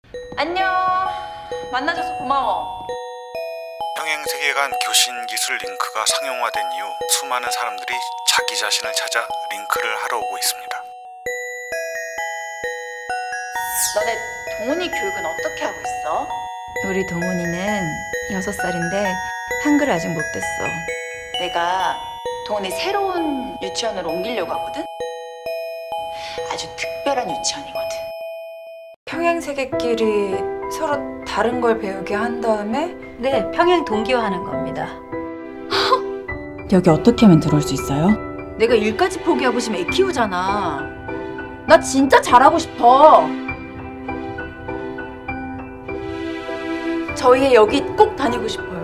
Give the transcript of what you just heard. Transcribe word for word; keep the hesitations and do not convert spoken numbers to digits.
안녕. 만나줘서 고마워. 평행세계관 교신기술 링크가 상용화된 이후 수많은 사람들이 자기 자신을 찾아 링크를 하러 오고 있습니다. 너네 동훈이 교육은 어떻게 하고 있어? 우리 동훈이는 여섯 살인데 한글 아직 못 됐어. 내가 동훈이 새로운 유치원으로 옮기려고 하거든? 아주 특별한 유치원이거든. 평행세계끼리 서로 다른 걸 배우게 한 다음에 네, 평행 동기화하는 겁니다. 여기 어떻게 하면 들어올 수 있어요? 내가 일까지 포기하고 싶으면 애 키우잖아. 나 진짜 잘하고 싶어. 저희 애 여기 꼭 다니고 싶어요.